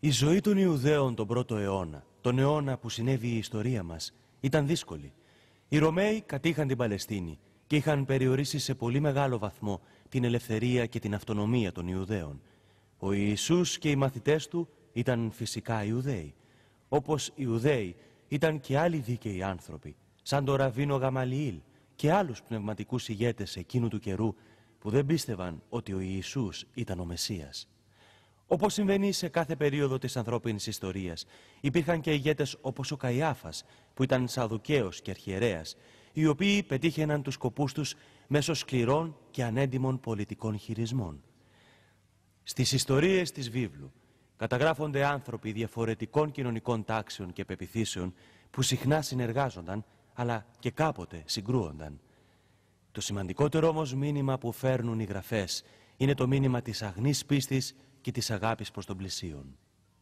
Η ζωή των Ιουδαίων τον πρώτο αιώνα, τον αιώνα που συνέβη η ιστορία μας, ήταν δύσκολη. Οι Ρωμαίοι κατήχαν την Παλαιστίνη και είχαν περιορίσει σε πολύ μεγάλο βαθμό την ελευθερία και την αυτονομία των Ιουδαίων. Ο Ιησούς και οι μαθητές του ήταν φυσικά Ιουδαίοι. Όπως Ιουδαίοι ήταν και άλλοι δίκαιοι άνθρωποι, σαν το Ραββίνο Γαμαλιήλ και άλλους πνευματικούς ηγέτες εκείνου του καιρού που δεν πίστευαν ότι ο Ιησούς ήταν ο Μεσσίας. Όπως συμβαίνει σε κάθε περίοδο της ανθρώπινης ιστορίας, υπήρχαν και ηγέτες όπως ο Καϊάφας, που ήταν Σαδουκαίος και αρχιερέας, οι οποίοι πετύχαιναν τους σκοπούς τους μέσω σκληρών και ανέντιμων πολιτικών χειρισμών. Στις ιστορίες της βίβλου καταγράφονται άνθρωποι διαφορετικών κοινωνικών τάξεων και πεποιθήσεων που συχνά συνεργάζονταν, αλλά και κάποτε συγκρούονταν. Το σημαντικότερο όμως μήνυμα που φέρνουν οι γραφές είναι το μήνυμα της αγνής πίστης και της αγάπης προς τον πλησίον.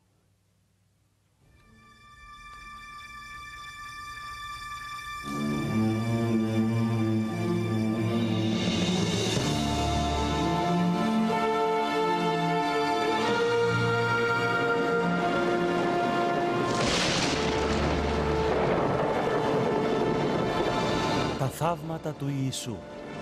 Τα θαύματα του Ιησού.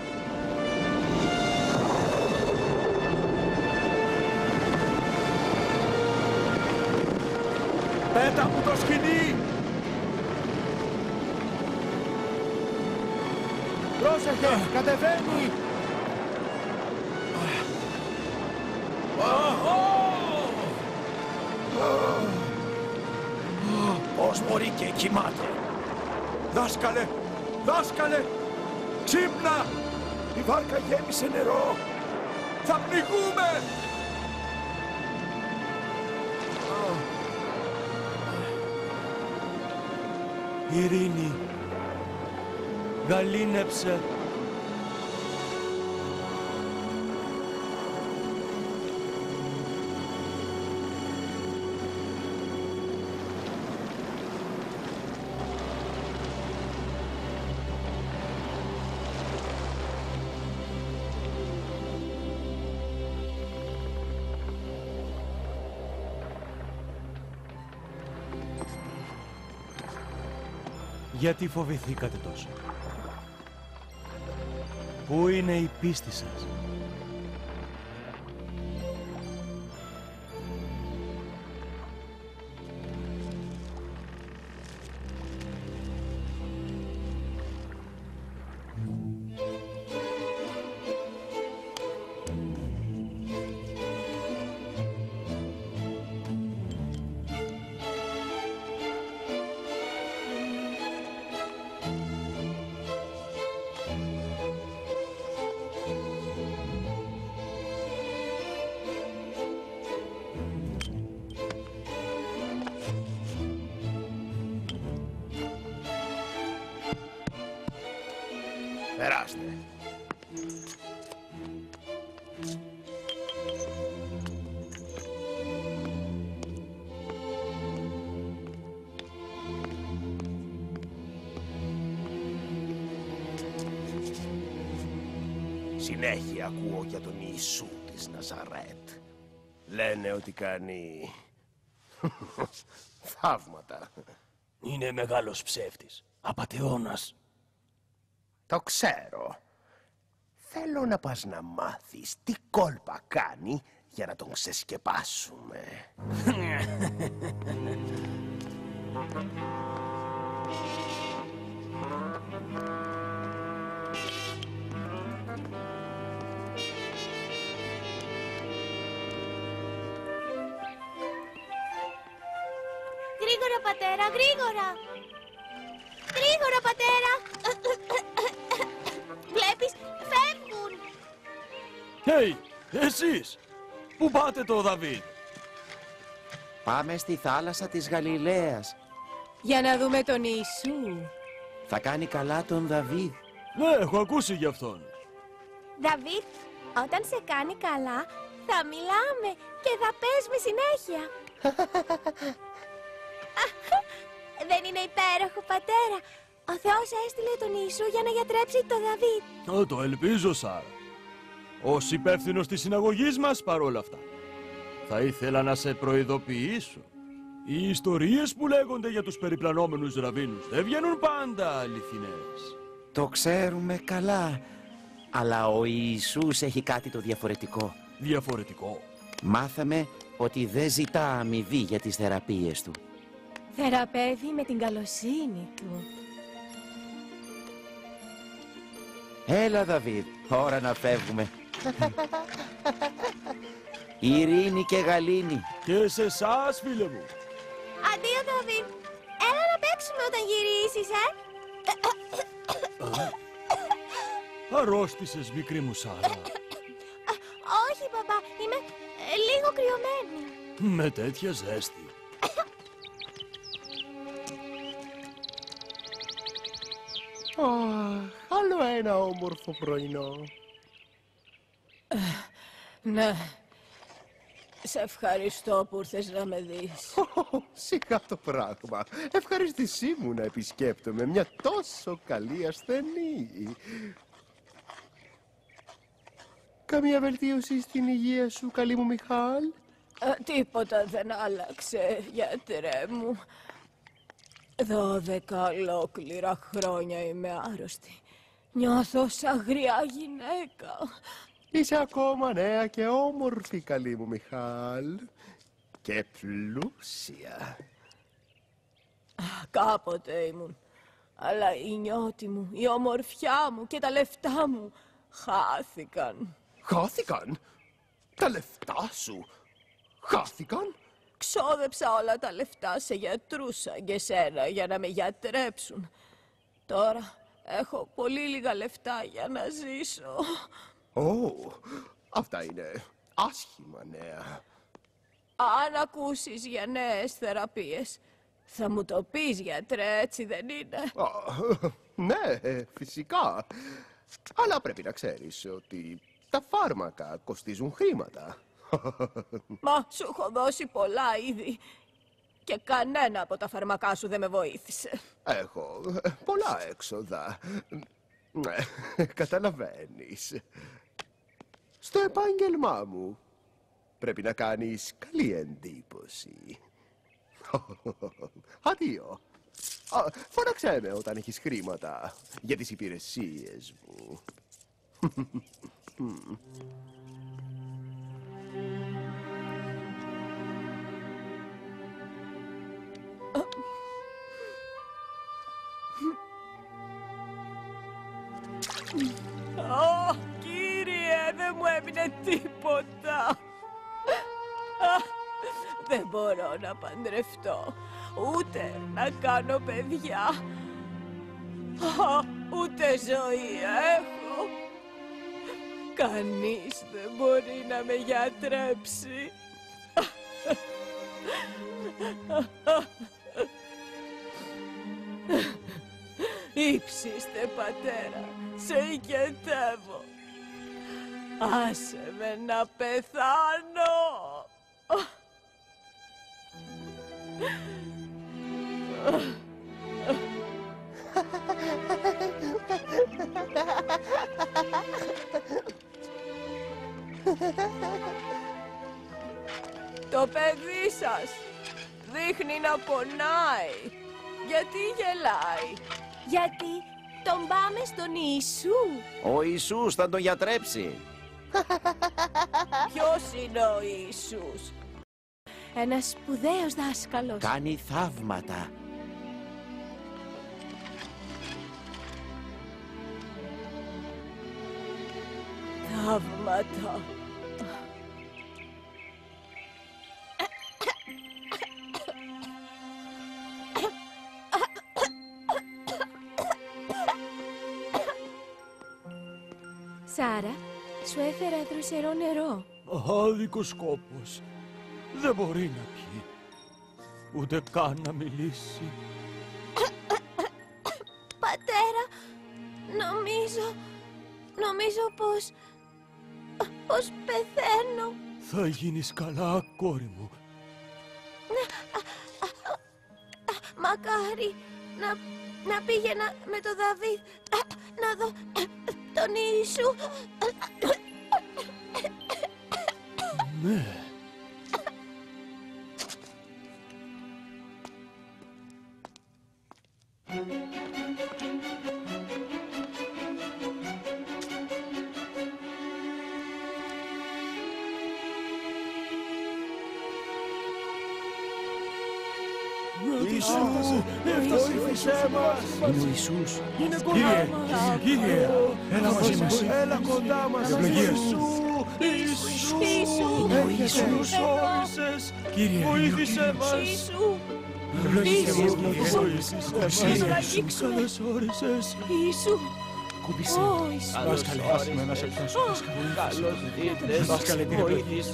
Πέτα μου το σκοινί! Πρόσεχε, κατεβαίνει! Πώς μπορεί και κοιμάται! Δάσκαλε! Δάσκαλε! Ξύπνα! Η βάρκα γέμισε νερό! Θα πνιγούμε! Ειρήνη, γαλήνεψε. Γιατί φοβηθήκατε τόσο? Πού είναι η πίστη σας? Περάστε. Συνέχεια ακούω για τον Ιησού της Ναζαρέτ. Λένε ότι κάνει θαύματα. Είναι μεγάλος ψεύτης, απατεώνας. Το ξέρω. Θέλω να πας να μάθεις τι κόλπα κάνει για να τον ξεσκεπάσουμε. Γρήγορα, πατέρα, γρήγορα! Γρήγορα, πατέρα! Βλέπεις, φεύγουν! Hey, εσείς! Πού πάτε το Δαβίδ? Πάμε στη θάλασσα της Γαλιλαίας. Για να δούμε τον Ιησού. Θα κάνει καλά τον Δαβίδ. Ναι, έχω ακούσει γι' αυτόν. Δαβίδ, όταν σε κάνει καλά, θα μιλάμε και θα παίζουμε συνέχεια. Δεν είναι υπέροχο, πατέρα? Ο Θεός έστειλε τον Ιησού για να γιατρέψει τον Δαβίδ. Το ελπίζω, Σάρα. Ως υπεύθυνος της συναγωγής μας, παρόλα αυτά. Θα ήθελα να σε προειδοποιήσω. Οι ιστορίες που λέγονται για τους περιπλανόμενους ραβίνους δεν βγαίνουν πάντα αληθινές. Το ξέρουμε καλά. Αλλά ο Ιησούς έχει κάτι το διαφορετικό. Διαφορετικό. Μάθαμε ότι δεν ζητά αμοιβή για τις θεραπείες του. Θεραπεύει με την καλοσύνη του. Έλα, Δαβίδ, ώρα να φεύγουμε. Ειρήνη και γαλήνη. Και σε εσάς, φίλε μου. Αντίο, Δαβίδ. Έλα να παίξουμε όταν γυρίσεις, Αρρώστησες, μικρή μου Σάρα. Όχι, παπά. Είμαι λίγο κρυωμένη. Με τέτοια ζέστη. Άλλο ένα όμορφο πρωινό. Ναι. Σε ευχαριστώ που ήρθες να με δεις. Σιγά το πράγμα. Ευχαριστησή μου να επισκέπτομαι μια τόσο καλή ασθενή. Καμία βελτίωση στην υγεία σου, καλή μου Μιχάλ? Τίποτα δεν άλλαξε, γιατρέ μου. 12 ολόκληρα χρόνια είμαι άρρωστη. Νιώθω σαν γριά γυναίκα. Είσαι ακόμα νέα και όμορφη, καλή μου Μιχάλ. Και πλούσια. Κάποτε ήμουν. Αλλά η νιώτη μου, η ομορφιά μου και τα λεφτά μου χάθηκαν. Χάθηκαν? Τα λεφτά σου χάθηκαν? Ξόδεψα όλα τα λεφτά σε γιατρούς σαν και σένα για να με γιατρέψουν. Τώρα έχω πολύ λίγα λεφτά για να ζήσω. Αυτά είναι άσχημα νέα. Αν ακούσεις για νέες θεραπείες, θα μου το πεις, γιατρέ, έτσι δεν είναι? Ναι, φυσικά. Αλλά πρέπει να ξέρεις ότι τα φάρμακα κοστίζουν χρήματα. Μα σου έχω δώσει πολλά ήδη και κανένα από τα φαρμακά σου δεν με βοήθησε. Έχω πολλά έξοδα. Ναι, καταλαβαίνεις. Στο επάγγελμά μου πρέπει να κάνεις καλή εντύπωση. Αντίο. Φώναξέ με όταν έχεις χρήματα για τις υπηρεσίες μου. Κύριε, δεν μου έμεινε τίποτα. Δεν μπορώ να παντρευτώ, ούτε να κάνω παιδιά. Ούτε ζωή έχω. Κανείς δεν μπορεί να με γιατρέψει. Ήψιστε, πατέρα, σε οικετεύω. Άσε με να πεθάνω. Το παιδί σας δείχνει να πονάει. Γιατί γελάει? Γιατί τον πάμε στον Ιησού. Ο Ιησούς θα τον γιατρέψει. Ποιος είναι ο Ιησούς? Ένας σπουδαίος δάσκαλος. Κάνει θαύματα. Θαύματα. Σάρα, σου έφερα δροσερό νερό. Άδικος σκόπος. Δεν μπορεί να πιει. Ούτε καν να μιλήσει. Πατέρα, νομίζω πως πεθαίνω. Θα γίνεις καλά, κόρη μου. Μακάρι να πήγαινα με τον Δαβίδ να δω τον Ιησού. Ναι, Βοήθησέ μας! Είναι ο Ιησούς. Είναι κοντά μας! Κύριε, έλα μαζί μας. Έλα κοντά μας! Ευλογία. Ιησού! Είναι ο Ιησούς. Όρισες! Κύριε, Βοήθησέ μας! Ιησού, ευλογήστε μας, Ιησού, Κύριε. Καλώς όρισες! Ιησού. Κούμπησε. Ω, Ιησού. Δάσκαλε, άσε να σε πιάσω. Δάσκαλε, την ευλογή.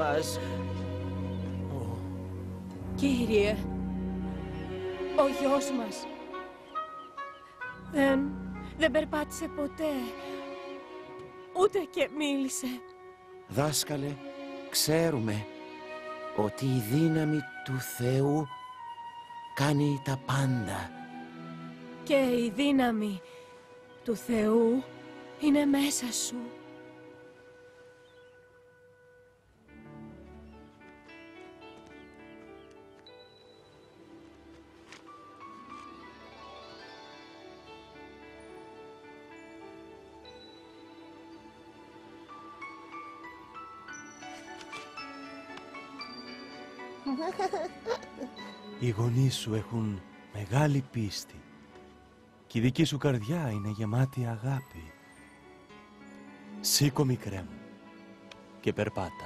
Κύριε, ο γιος μας δεν περπάτησε ποτέ, ούτε και μίλησε. Δάσκαλε, ξέρουμε ότι η δύναμη του Θεού κάνει τα πάντα. Και η δύναμη του Θεού είναι μέσα σου. Οι γονείς σου έχουν μεγάλη πίστη και η δική σου καρδιά είναι γεμάτη αγάπη. Σήκω, μικρέ μου, και περπάτα.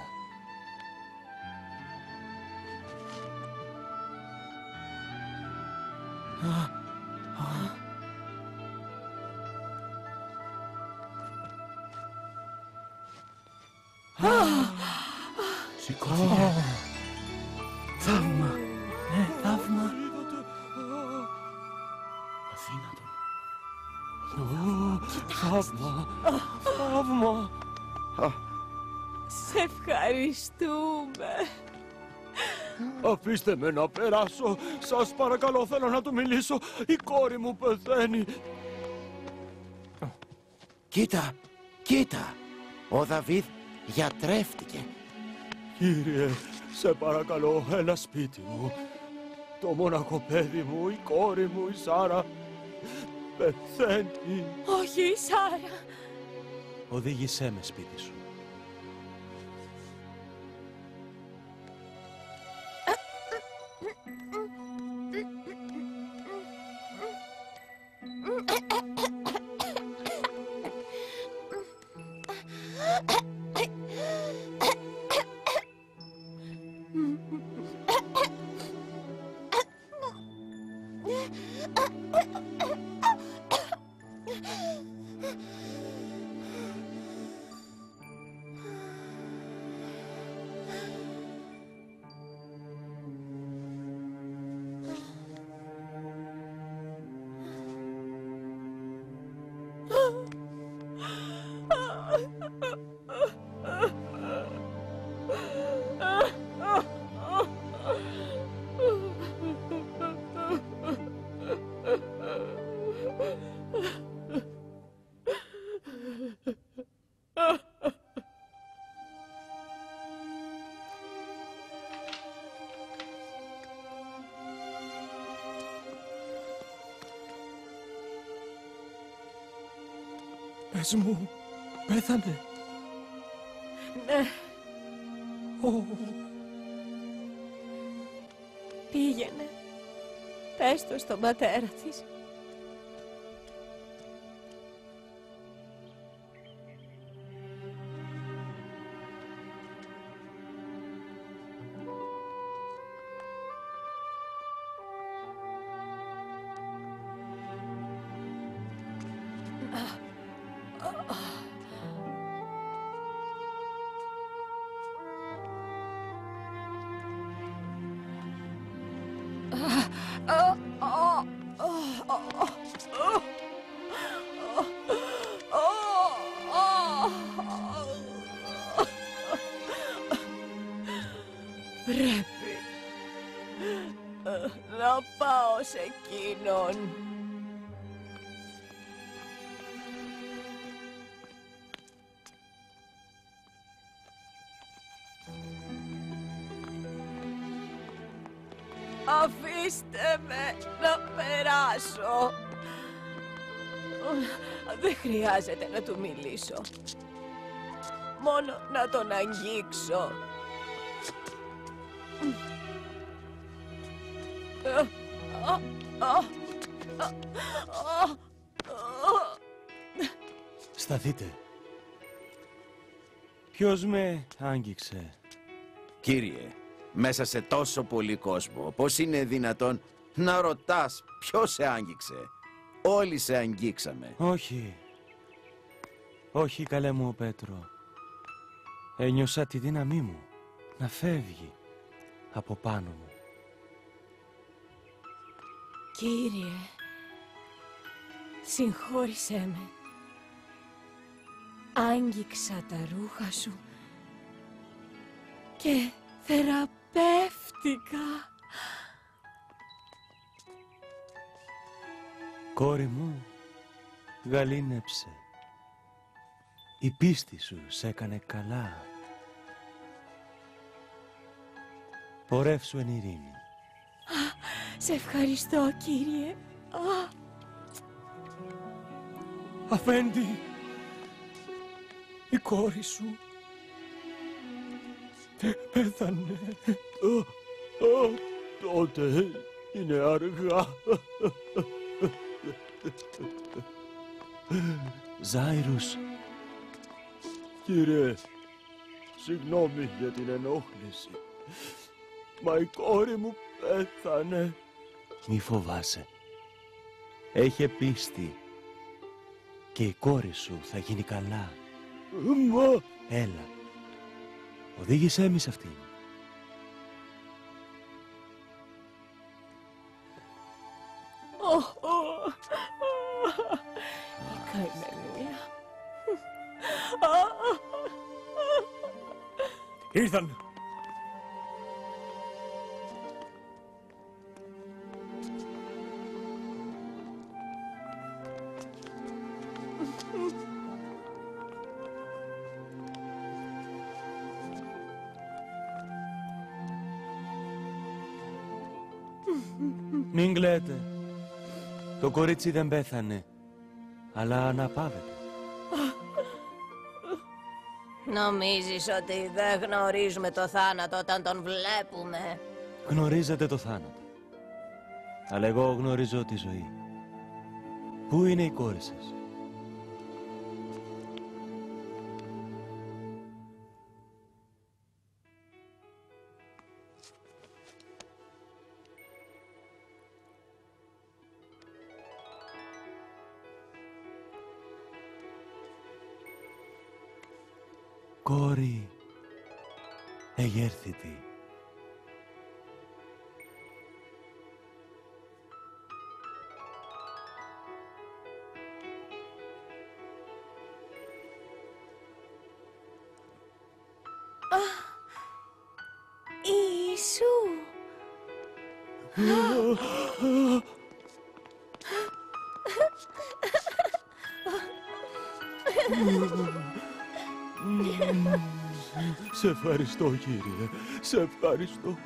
Σηκώθηκε. Θαύμα. Ναι, θαύμα. Αθήνατο. Θαύμα, θαύμα. Σε ευχαριστούμε. Αφήστε με να περάσω! Σας παρακαλώ, θέλω να του μιλήσω! Η κόρη μου πεθαίνει! Κοίτα, κοίτα. Ο Δαβίδ γιατρεύτηκε. Κύριε, σε παρακαλώ, έλα σπίτι μου. Το μόναχο παιδί μου, η κόρη μου, η Σάρα, πεθαίνει. Όχι, η Σάρα. Οδήγησέ με σπίτι σου. Πες μου, πέθανε. Ναι, Ω, πήγαινε. Πες το στον πατέρα της. Πρέπει να πάω σε εκείνον. Αφήστε με να περάσω. Δεν χρειάζεται να του μιλήσω. Μόνο να τον αγγίξω. Σταθείτε. Ποιος με άγγιξε? Κύριε, μέσα σε τόσο πολύ κόσμο, πώς είναι δυνατόν να ρωτάς ποιος σε άγγιξε? Όλοι σε αγγίξαμε. Όχι. Όχι, καλέ μου ο Πέτρο. Ένιωσα τη δύναμή μου να φεύγει από πάνω μου. Κύριε, συγχώρησέ με. Άγγιξα τα ρούχα σου και θεραπεύτηκα. Κόρη μου, γαλήνεψε. Η πίστη σου σε έκανε καλά. Πορεύσου εν ειρήνη. Σε ευχαριστώ, κύριε. Αφέντη, η κόρη σου πέθανε. Τότε είναι αργά. Ζάιρους. Κύριε, συγγνώμη για την ενόχληση. Μα η κόρη μου πέθανε. Μη φοβάσαι. Έχε πίστη. Και η κόρη σου θα γίνει καλά. Μα... Έλα. Οδήγησέ με σε αυτήν. Η καημένη. Ήρθαν. Μην κλαίτε. Το κορίτσι δεν πέθανε, αλλά αναπαύεται. Νομίζεις ότι δεν γνωρίζουμε το θάνατο όταν τον βλέπουμε? Γνωρίζετε το θάνατο. Αλλά εγώ γνωρίζω τη ζωή. Πού είναι η κόρη σας? Κόρη εγέρθητη. Ιησού! Σε ευχαριστώ, κύριε. Σε ευχαριστώ.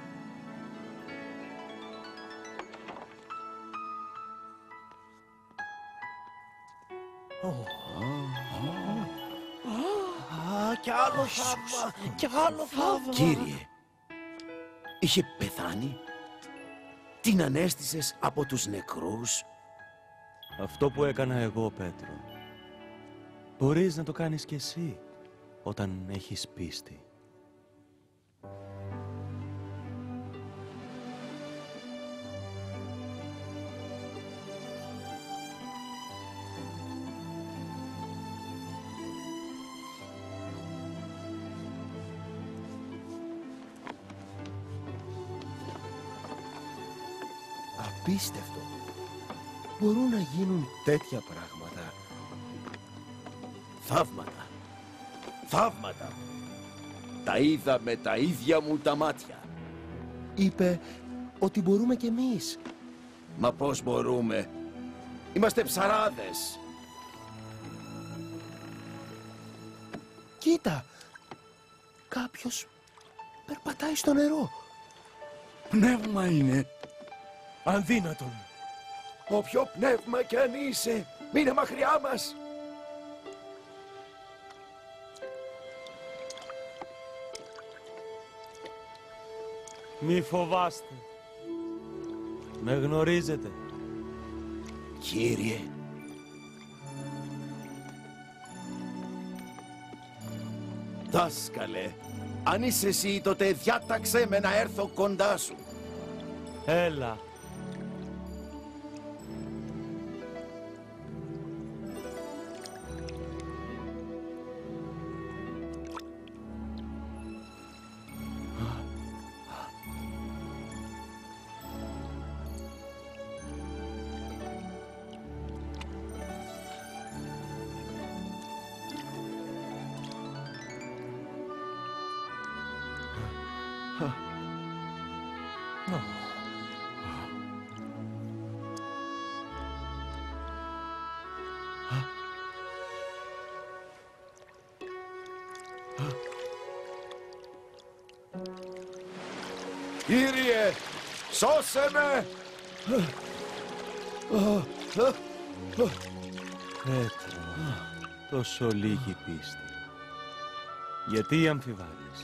Κι άλλο θαύμα! Κι άλλο θαύμα! Κύριε, είχε πεθάνει? Την ανέστησες από τους νεκρούς? Αυτό που έκανα εγώ, Πέτρο, μπορείς να το κάνεις κι εσύ όταν έχεις πίστη. Απίστευτο. Μπορούν να γίνουν τέτοια πράγματα. Θαύματα. Θαύματα. Τα είδα με τα ίδια μου τα μάτια. Είπε ότι μπορούμε κι εμείς. Μα πώς μπορούμε? Είμαστε ψαράδες. Κοίτα. Κάποιος περπατάει στο νερό. Πνεύμα είναι. Αδύνατον. Όποιο πνεύμα κι αν είσαι, μείνε μακριά μας. Μη φοβάστε. Με γνωρίζετε. Κύριε. Δάσκαλε, αν είσαι εσύ, τότε διάταξε με να έρθω κοντά σου. Έλα. Κύριε, σώσε με! Πέτρο, τόσο λίγη πίστη. Γιατί αμφιβάλλεις?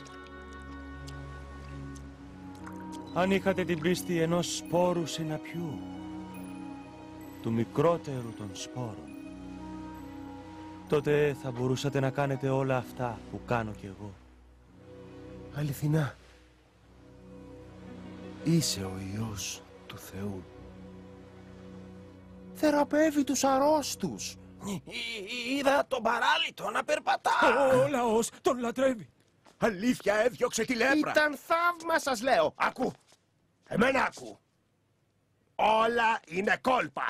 Αν είχατε την πίστη ενός σπόρου συναπιού, του μικρότερου των σπόρων, τότε θα μπορούσατε να κάνετε όλα αυτά που κάνω κι εγώ. Αληθινά. Είσαι ο Υιός του Θεού. Θεραπεύει τους αρρώστους. Είδα τον παράλυτο να περπατά. Ο λαός τον λατρεύει. Αλήθεια έδιωξε τη λέπρα. Ήταν θαύμα, σας λέω. Ακού. Εμένα ακού. Όλα είναι κόλπα.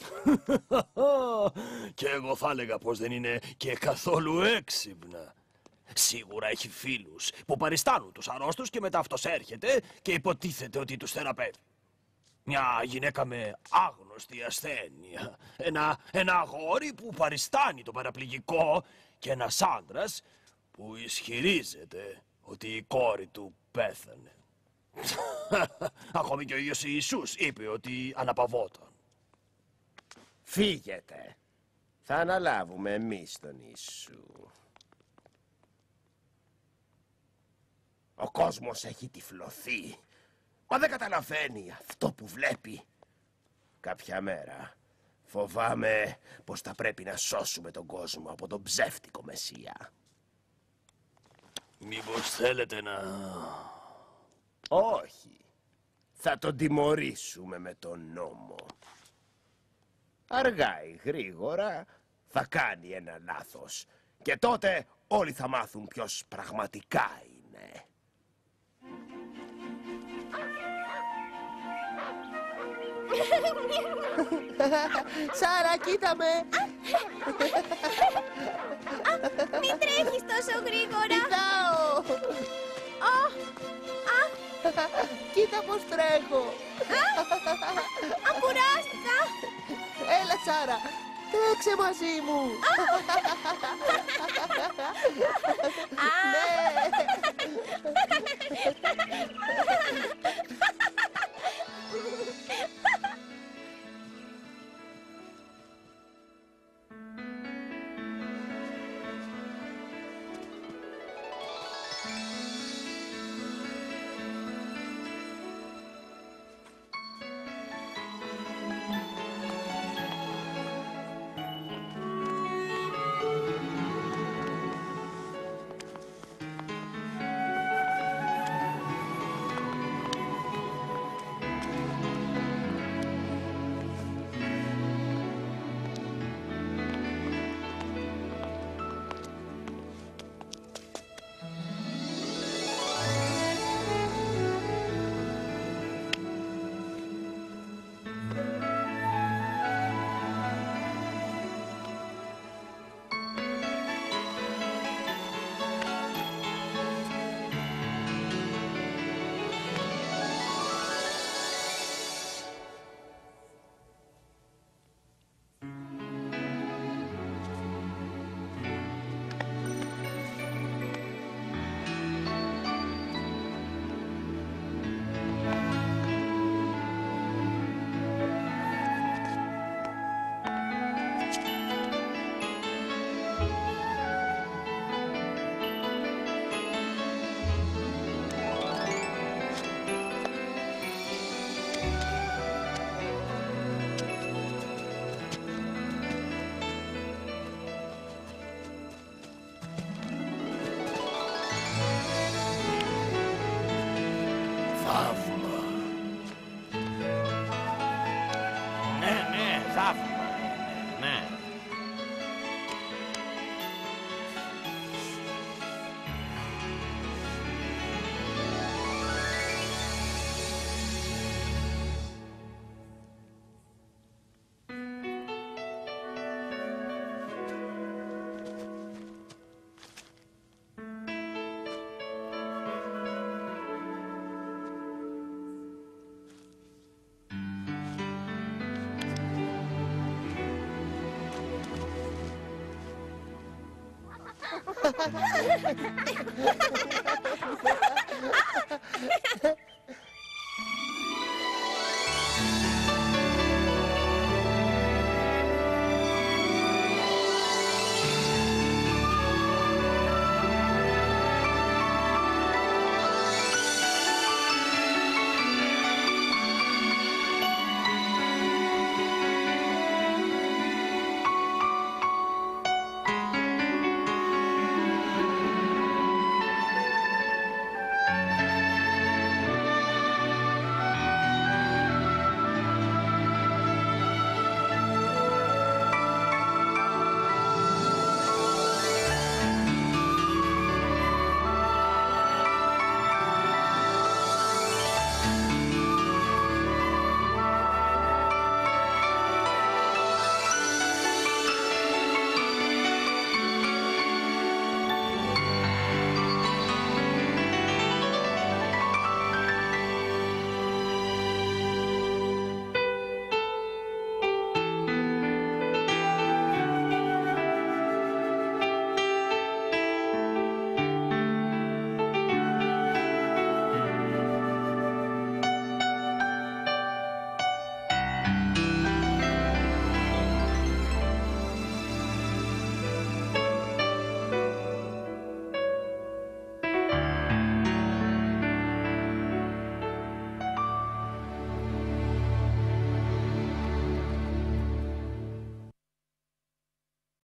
Και εγώ θα έλεγα πως δεν είναι και καθόλου έξυπνα. Σίγουρα έχει φίλους που παριστάνουν τους αρρώστους και μετά αυτός έρχεται και υποτίθεται ότι τους θεραπεύει. Μια γυναίκα με άγνωστη ασθένεια, ένα αγόρι που παριστάνει το παραπληγικό και ένας άντρας που ισχυρίζεται ότι η κόρη του πέθανε. Ακόμη και ο ίδιος Ιησούς είπε ότι αναπαυόταν. Φύγετε. Θα αναλάβουμε εμείς τον Ιησού. Ο κόσμος έχει τυφλωθεί. Μα δεν καταλαβαίνει αυτό που βλέπει. Κάποια μέρα φοβάμαι πως θα πρέπει να σώσουμε τον κόσμο από τον ψεύτικο Μεσσία. Μήπως θέλετε να... Όχι. Θα τον τιμωρήσουμε με τον νόμο. Αργά ή γρήγορα θα κάνει ένα λάθος. Και τότε όλοι θα μάθουν ποιος πραγματικά είναι. Σάρα, κοίτα με! Μην τρέχεις τόσο γρήγορα. Κοιτάω! Κοίτα πως τρέχω! Ακουράστηκα. Έλα, Σάρα! Τρέξε μαζί μου!